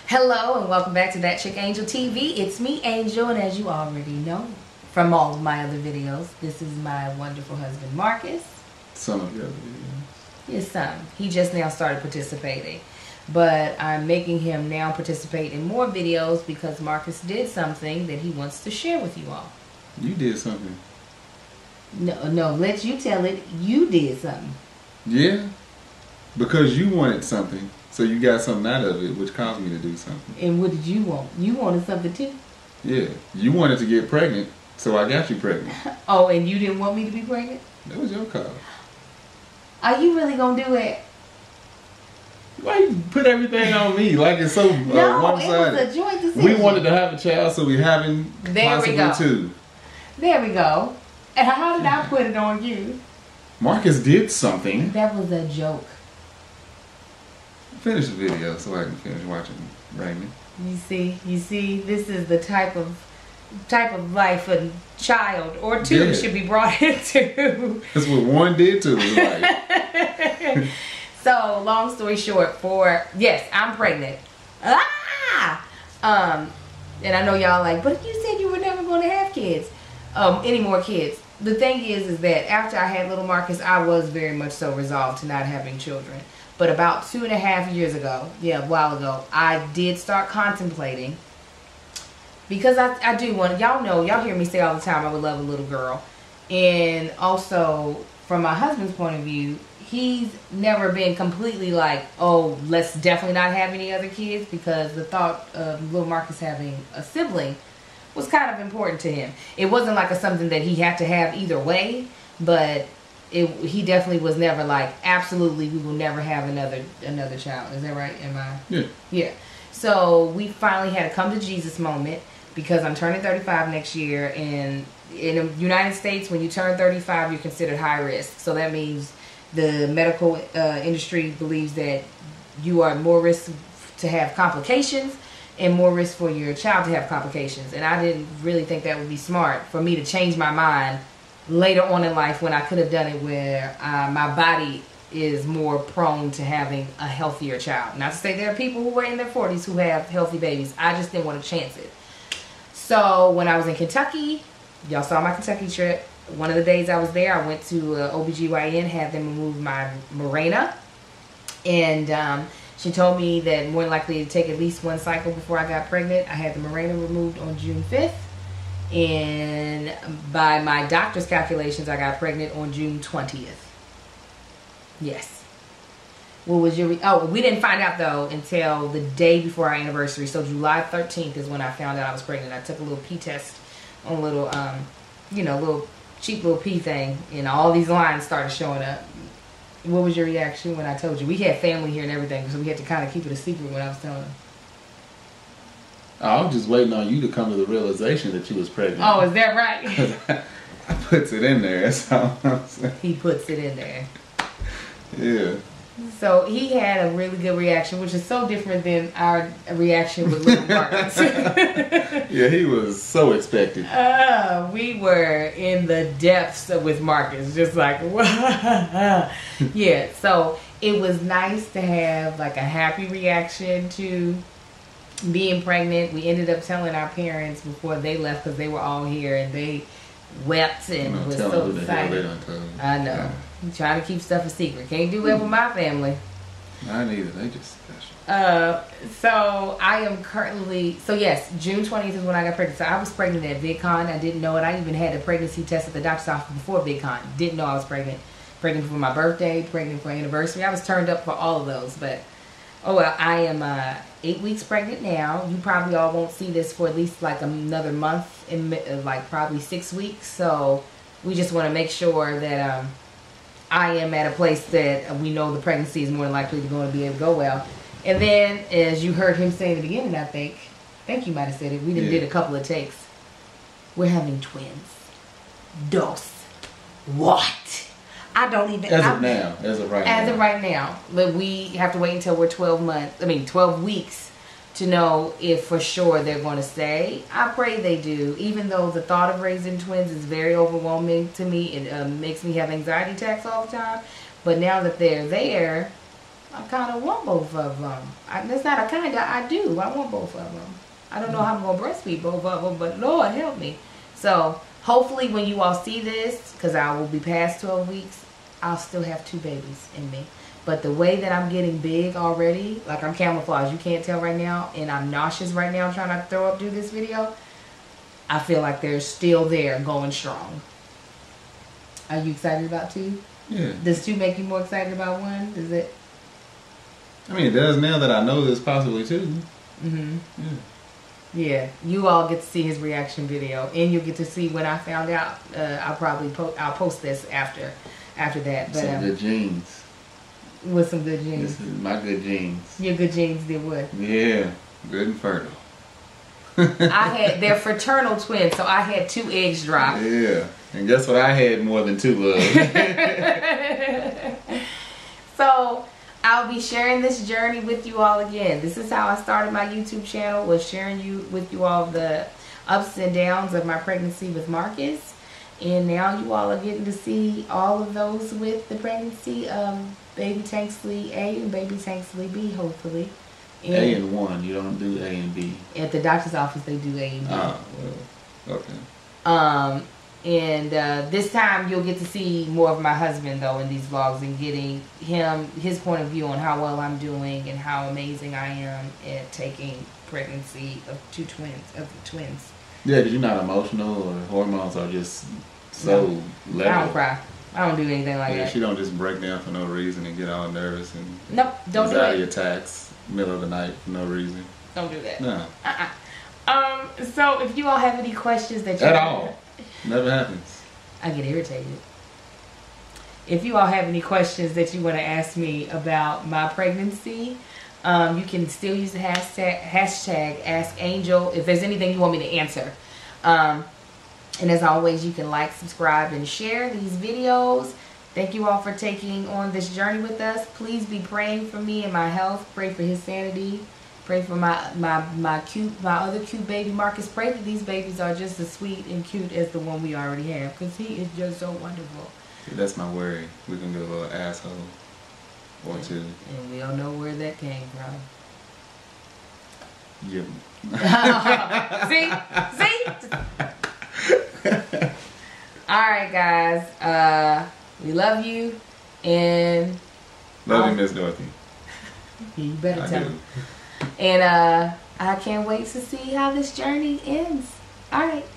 Hello and welcome back to That Chick Angel TV. It's me, Angel, and as you already know from all of my other videos, this is my wonderful husband, Marcus. Some of your other videos. His son. He just now started participating. But I'm making him now participate in more videos because Marcus did something that he wants to share with you all. You did something. No, let you tell it. You did something. Yeah. Because you wanted something. So you got something out of it, which caused me to do something. And what did you want? You wanted something too? Yeah. You wanted to get pregnant, so I got you pregnant. Oh, and you didn't want me to be pregnant? That was your call. Are you really going to do it? Why you put everything on me like it's so no, one-sided? It was a joint decision. We wanted to have a child, so we having possibly two. There we go. And how did I put it on you? Marcus did something. That was a joke. Finish the video so I can finish watching Raymond. You see, this is the type of life a child or two should be brought into. That's what one did to his life. So, long story short, yes, I'm pregnant. And I know y'all like, but you said you were never going to have kids, any more kids. The thing is that after I had little Marcus, I was very much so resolved to not having children. But about 2.5 years ago, a while ago, I did start contemplating. Because I do want, y'all hear me say all the time, I would love a little girl. And also, from my husband's point of view, he's never been completely like, oh, let's definitely not have any other kids. Because the thought of little Marcus having a sibling was kind of important to him. It wasn't like something that he had to have either way, but he definitely was never like, absolutely, we will never have another child. Is that right? Am I? Yeah. Yeah. So we finally had a come to Jesus moment because I'm turning 35 next year, and in the United States, when you turn 35, you're considered high risk. So that means the medical industry believes that you are more risk to have complications and more risk for your child to have complications. And I didn't really think that would be smart for me to change my mind later on in life when I could have done it where my body is more prone to having a healthier child. Not to say there are people who are in their 40s who have healthy babies. I just didn't want to chance it. So when I was in Kentucky, y'all saw my Kentucky trip. One of the days I was there, I went to OBGYN, had them remove my Mirena. And she told me that more than likely to take at least one cycle before I got pregnant. I had the Mirena removed on June 5th. And by my doctor's calculations, I got pregnant on June 20th. Yes. What was your... Oh, we didn't find out, though, until the day before our anniversary. So July 13th is when I found out I was pregnant. I took a little pee test on a little, little cheap little pee thing. And all these lines started showing up. What was your reaction when I told you? We had family here and everything, so we had to kind of keep it a secret when I was telling them. I was just waiting on you to come to the realization that you was pregnant. Oh, is that right? I puts it in there. That's all I'm saying. He puts it in there. Yeah. So he had a really good reaction, which is so different than our reaction with little Marcus. Yeah, he was so expected. We were in the depths with Marcus, just like, yeah. So it was nice to have like a happy reaction to being pregnant. We ended up telling our parents before they left because they were all here and they wept and was so excited. I know. I'm trying to keep stuff a secret. Can't do that with my family. Not either. They just special. So I am currently, yes, June 20th is when I got pregnant. So I was pregnant at VidCon. I didn't know it. I even had a pregnancy test at the doctor's office before VidCon. Didn't know I was pregnant. Pregnant for my birthday, pregnant for anniversary. I was turned up for all of those, but oh well, I am 8 weeks pregnant now. You probably all won't see this for at least like another month, in like probably 6 weeks. So we just want to make sure that I am at a place that we know the pregnancy is more than likely going to be able to go well. And then, as you heard him say in the beginning, I think you might have said it. We did a couple of takes. We're having twins. Dos. What? I don't even... As of right now. As of right now. But we have to wait until we're 12 weeks to know if for sure they're going to stay. I pray they do. Even though the thought of raising twins is very overwhelming to me. It makes me have anxiety attacks all the time. But now that they're there, I kind of want both of them. That's not a kind of, I do. I want both of them. I don't know how I'm going to breastfeed both of them, but Lord help me. So hopefully when you all see this, because I will be past 12 weeks, I'll still have 2 babies in me. But the way that I'm getting big already, like I'm camouflaged, you can't tell right now, and I'm nauseous right now trying to throw up, do this video, I feel like they're still there going strong. Are you excited about 2? Yeah. Does 2 make you more excited about 1? Does it? I mean, it does now that I know there's possibly 2. Mm-hmm. Yeah. Yeah, you all get to see his reaction video, and you'll get to see when I found out. I'll post this after that. But some good genes. With some good genes. This is my good genes. Your good genes did what? Yeah, good and fertile. They're fraternal twins, so I had 2 eggs drop. Yeah, and guess what? I had more than 2 of. So I'll be sharing this journey with you all again. This is how I started my YouTube channel, was sharing with you all the ups and downs of my pregnancy with Marcus. And now you all are getting to see all of those with the pregnancy of baby Tanksley A and baby Tanksley B, hopefully. And A and 1, you don't do A and B. at the doctor's office, they do A and B. Oh, well, okay. And this time you'll get to see more of my husband though in these vlogs, and getting his point of view on how well I'm doing and how amazing I am at taking pregnancy of the twins. Yeah, because you're not emotional, or hormones are just so level. I don't cry. I don't do anything like that. She don't just break down for no reason and get all nervous and nope, don't do it. anxiety attacks middle of the night for no reason. Don't do that. No. So if you all have any questions that you at all, never happens. I get irritated. If you all have any questions that you want to ask me about my pregnancy, you can still use the hashtag AskAngel if there's anything you want me to answer. And as always, you can like, subscribe, and share these videos. Thank you all for taking on this journey with us. Please be praying for me and my health. Pray for his sanity. Pray for my other cute baby Marcus. Pray that these babies are just as sweet and cute as the one we already have, because he is just so wonderful. That's my worry. We're gonna get a little asshole or 2. And we don't know where that came from. Yeah. See? Alright guys. We love you, and love you, Miss Dorothy. You better I tell do. me. And I can't wait to see how this journey ends. Alright.